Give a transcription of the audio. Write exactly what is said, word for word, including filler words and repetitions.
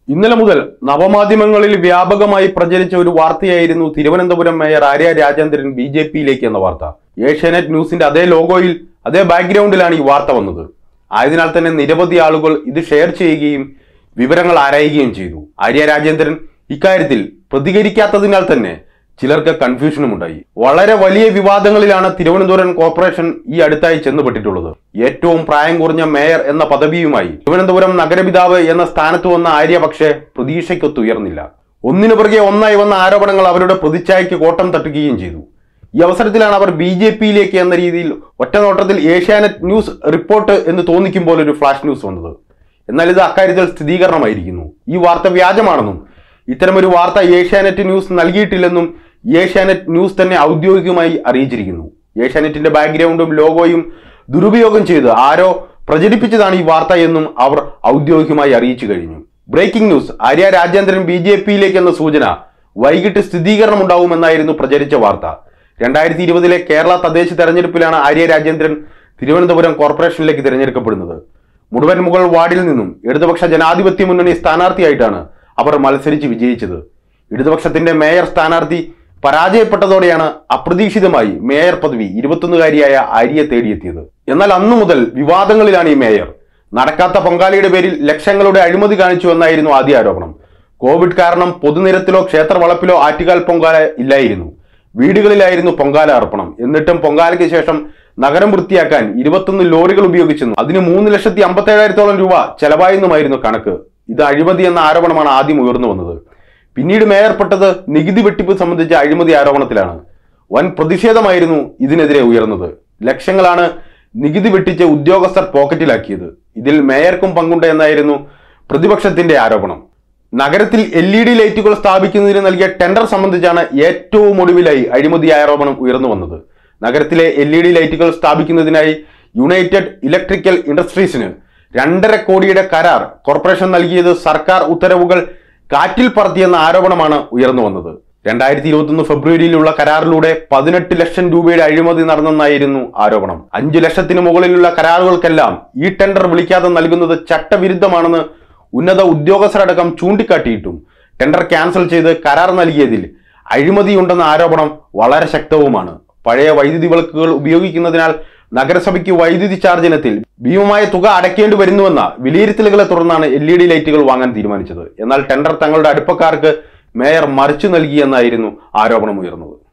ഇന്നലെ മുതൽ നവമാധ്യമങ്ങളിൽ വ്യാപകമായി പ്രചരിച്ച ഒരു വാർത്തയായിരുന്നു Thiruvananthapuram mayor Arya Rajendran B J പിയിലേക്ക് എന്ന വാർത്ത. ഏഷ്യാനെറ്റ് ന്യൂസിന്റെ അതേ ലോഗോയിൽ അതേ ബാക്ക്ഗ്രൗണ്ടിലാണ് ഈ വാർത്ത വന്നത്. ആയതിനാൽ തന്നെ നിരവധി ആളുകൾ ഇത് ഷെയർ ചെയ്യുകയും വിവരങ്ങൾ ആരായുകയും ചെയ്തു. ആര്യ രാജേന്ദ്രൻ ഇക്കാര്യത്തിൽ പ്രതികരിക്കാത്തതിനാൽ തന്നെ ചിലർക്ക് കൺഫ്യൂഷനും ഉണ്ടായി. വളരെ വലിയ വിവാദങ്ങളിലാണ് തിരുവനന്തപുരം കോർപ്പറേഷൻ ഈ അടുത്തായി ചെന്നുപെട്ടിട്ടുള്ളത്. ഏറ്റവും പ്രായം കുറഞ്ഞ മേയർ എന്ന പദവിയുമായി തിരുവനന്തപുരം നഗരപിതാവ് എന്ന സ്ഥാനത്ത് വന്ന ആര്യ പക്ഷേ പ്രതീക്ഷയ്ക്കൊത്തുയർന്നില്ല. ഒന്നിനു പുറകെ ഒന്നായി വന്ന ആരോപണങ്ങൾ അവരുടെ പ്രതിച്ഛായയ്ക്ക് കോട്ടം തട്ടുകയും ചെയ്തു. ഈ അവസരത്തിലാണ് അവർ ബി ജെ പിയിലേക്ക് എന്ന രീതിയിൽ ഒറ്റനോട്ടത്തിൽ ഏഷ്യാനെറ്റ് ന്യൂസ് റിപ്പോർട്ട് എന്ന് തോന്നിക്കുമ്പോൾ ഒരു ഫ്ലാഷ് ന്യൂസ് വന്നത്. എന്നാൽ ഇത് അക്കാര്യത്തിൽ സ്ഥിരീകരണമായിരിക്കുന്നു. ഈ വാർത്ത വ്യാജമാണെന്നും ഇത്തരമൊരു വാർത്ത ഏഷ്യാനെറ്റ് ന്യൂസ് നൽകിയിട്ടില്ലെന്നും ഏഷ്യാനെറ്റ് ന്യൂസ് തന്നെ ഔദ്യോഗികമായി അറിയിച്ചിരിക്കുന്നു. ഏഷ്യാനെറ്റിന്റെ ബാക്ക്ഗ്രൗണ്ടും ലോഗോയും ദുരുപയോഗം ചെയ്ത് ആരോ പ്രചരിപ്പിച്ചതാണ് ഈ വാർത്ത എന്നും അവർ ഔദ്യോഗികമായി അറിയിച്ചു കഴിഞ്ഞു. Breaking news: Arya Rajendran B J പിയിലേക്ക് എന്ന സൂചന. വൈകിട്ട് സ്ഥിരീകരണം ഉണ്ടാവുമെന്നായിരുന്നു പ്രചരിച്ച വാർത്ത. രണ്ടായിരത്തി ഇരുപതിലെ കേരള തദ്ദേശ തെരഞ്ഞെടുപ്പിലാണ് ആര്യ രാജേന്ദ്രൻ തിരുവനന്തപുരം കോർപ്പറേഷനിലേക്ക് തിരഞ്ഞെടുക്കപ്പെടുന്നത്. മുഴുവൻ മുകൾ വാർഡിൽ നിന്നും ഇടതുപക്ഷ ജനാധിപത്യ മുന്നണി സ്ഥാനാർത്ഥിയായിട്ടാണ് അവർ മത്സരിച്ച് വിജയിച്ചത്. ഇടതുപക്ഷത്തിന്റെ മേയർ സ്ഥാനാർത്ഥി പരാജയപ്പെട്ടതോടെയാണ് അപ്രതീക്ഷിതമായി മേയർ പദവി ഇരുപത്തൊന്നുകാരിയായ ആര്യയെ തേടിയെത്തിയത്. എന്നാൽ അന്നു മുതൽ വിവാദങ്ങളിലാണ് ഈ മേയർ. നടക്കാത്ത പൊങ്കാലയുടെ പേരിൽ ലക്ഷങ്ങളുടെ അഴിമതി കാണിച്ചു എന്നായിരുന്നു ആദ്യ ആരോപണം. കോവിഡ് കാരണം പൊതുനിരത്തിലോ ക്ഷേത്ര വളപ്പിലോ ആറ്റുകാൽ പൊങ്കാല ഇല്ലായിരുന്നു. വീടുകളിലായിരുന്നു പൊങ്കാല അർപ്പണം. എന്നിട്ടും പൊങ്കാലയ്ക്ക് ശേഷം നഗരം വൃത്തിയാക്കാൻ ഇരുപത്തൊന്ന് ലോറികൾ ഉപയോഗിച്ചെന്നും അതിന് മൂന്ന് ലക്ഷത്തി അമ്പത്തി ഏഴായിരത്തോളം രൂപ ചെലവായെന്നുമായിരുന്നു കണക്ക്. ഇത് അഴിമതി എന്ന ആരോപണമാണ് ആദ്യം ഉയർന്നു വന്നത്. പിന്നീട് മേയർപ്പെട്ടത് നികുതി വെട്ടിപ്പ് സംബന്ധിച്ച അഴിമതി ആരോപണത്തിലാണ്. വൻ പ്രതിഷേധമായിരുന്നു ഇതിനെതിരെ ഉയർന്നത്. ലക്ഷങ്ങളാണ് നികുതി വെട്ടിച്ച് ഉദ്യോഗസ്ഥർ പോക്കറ്റിലാക്കിയത്. ഇതിൽ മേയർക്കും പങ്കുണ്ട് എന്നായിരുന്നു പ്രതിപക്ഷത്തിന്റെ ആരോപണം. നഗരത്തിൽ എൽ ഇ ഡി ലൈറ്റുകൾ സ്ഥാപിക്കുന്നതിന് നൽകിയ ടെൻഡർ സംബന്ധിച്ചാണ് ഏറ്റവും ഒടുവിലായി അഴിമതി ആരോപണം ഉയർന്നു വന്നത്. നഗരത്തിലെ എൽ ഇ ഡി ലൈറ്റുകൾ സ്ഥാപിക്കുന്നതിനായി യുണൈറ്റഡ് ഇലക്ട്രിക്കൽ ഇൻഡസ്ട്രീസിന് രണ്ടര കോടിയുടെ കരാർ കോർപ്പറേഷൻ നൽകിയത് സർക്കാർ ഉത്തരവുകൾ കാറ്റിൽ പറത്തിയെന്ന ആരോപണമാണ് ഉയർന്നു വന്നത്. രണ്ടായിരത്തി ഇരുപത്തി ഒന്ന് ഫെബ്രുവരിയിലുള്ള കരാറിലൂടെ പതിനെട്ട് ലക്ഷം രൂപയുടെ അഴിമതി നടന്നെന്നായിരുന്നു ആരോപണം. അഞ്ചു ലക്ഷത്തിന് മുകളിലുള്ള കരാറുകൾക്കെല്ലാം ഈ ടെൻഡർ വിളിക്കാതെ നൽകുന്നത് ചട്ടവിരുദ്ധമാണെന്ന് ഉന്നത ഉദ്യോഗസ്ഥരടക്കം ചൂണ്ടിക്കാട്ടിയിട്ടും ടെൻഡർ ക്യാൻസൽ ചെയ്ത് കരാർ നൽകിയതിൽ അഴിമതിയുണ്ടെന്ന ആരോപണം വളരെ ശക്തവുമാണ്. പഴയ വൈദ്യുതി വിളക്കുകൾ ഉപയോഗിക്കുന്നതിനാൽ നഗരസഭയ്ക്ക് വൈദ്യുതി ചാർജ് ഇനത്തിൽ ഭീമമായ തുക അടയ്ക്കേണ്ടി വരുന്നുവെന്ന വിലയിരുത്തലുകളെ തുടർന്നാണ് എൽ ഇ ഡി ലൈറ്റുകൾ വാങ്ങാൻ തീരുമാനിച്ചത്. എന്നാൽ ടെൻഡർ തങ്ങളുടെ അടുപ്പക്കാർക്ക് മേയർ മറിച്ചു നൽകിയെന്നായിരുന്നു ആരോപണം ഉയർന്നത്.